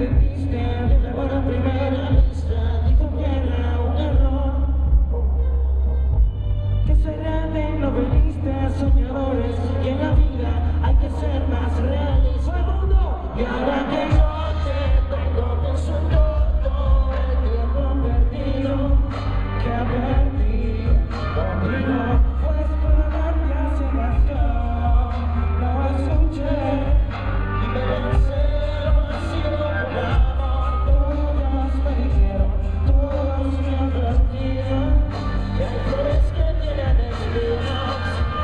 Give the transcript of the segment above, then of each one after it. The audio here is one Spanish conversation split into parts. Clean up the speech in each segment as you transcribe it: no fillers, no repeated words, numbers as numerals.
arrepentiste del amor a primera vista. Dijo que era un error, que soy grande y no veniste a soñadores, y en la vida hay que ser más realista. Y ahora que yo te tengo, pienso en todo el tiempo perdido que perdí contigo, pues por amor ya se gastó. No escuché y me lancé al vacío por amor. Todos me dijeron, todos me advertían que hay flores que tienen espinas.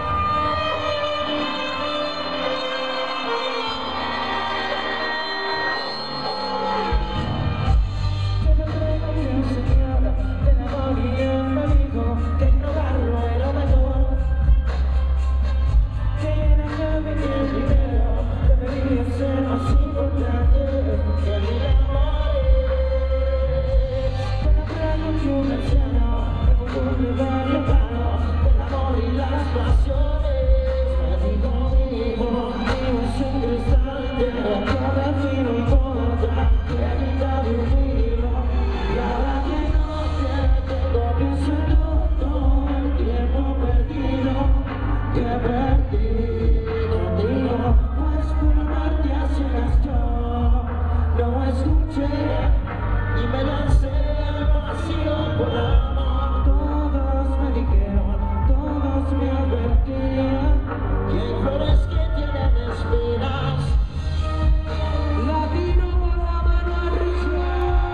No escuché y me lancé al vacío por amor. Todos me dijeron, todos me advertían que hay flores que tienen espinas. Latino con la mano arriba.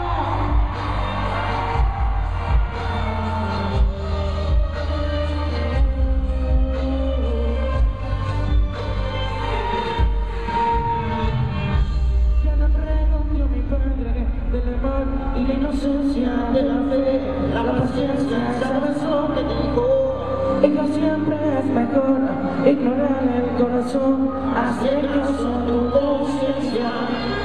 Del amor y la inocencia, de la fe, la paciencia, ¿sabes lo que dijo? Hijo, siempre es mejor ignorar el corazón, hacer caso a tu conciencia.